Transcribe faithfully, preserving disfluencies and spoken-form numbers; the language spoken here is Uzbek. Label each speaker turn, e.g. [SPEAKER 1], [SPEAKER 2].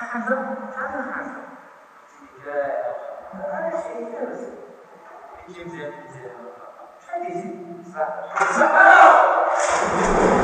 [SPEAKER 1] حسب هذا حسب هذا شيء كويس يجيب زين زين هذه صح